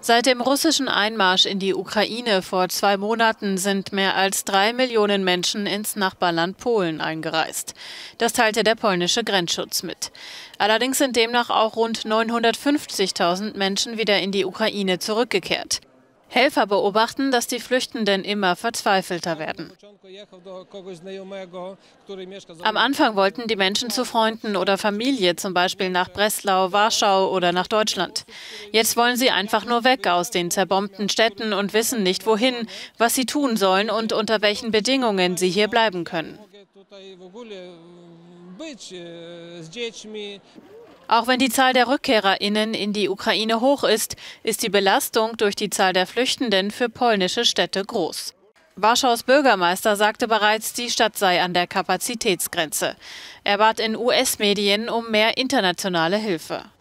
Seit dem russischen Einmarsch in die Ukraine vor 2 Monaten sind mehr als 3 Millionen Menschen ins Nachbarland Polen eingereist. Das teilte der polnische Grenzschutz mit. Allerdings sind demnach auch rund 950.000 Menschen wieder in die Ukraine zurückgekehrt. Helfer beobachten, dass die Flüchtenden immer verzweifelter werden. Am Anfang wollten die Menschen zu Freunden oder Familie, zum Beispiel nach Breslau, Warschau oder nach Deutschland. Jetzt wollen sie einfach nur weg aus den zerbombten Städten und wissen nicht wohin, was sie tun sollen und unter welchen Bedingungen sie hier bleiben können. Auch wenn die Zahl der RückkehrerInnen in die Ukraine hoch ist, ist die Belastung durch die Zahl der Flüchtenden für polnische Städte groß. Warschaus Bürgermeister sagte bereits, die Stadt sei an der Kapazitätsgrenze. Er bat in US-Medien um mehr internationale Hilfe.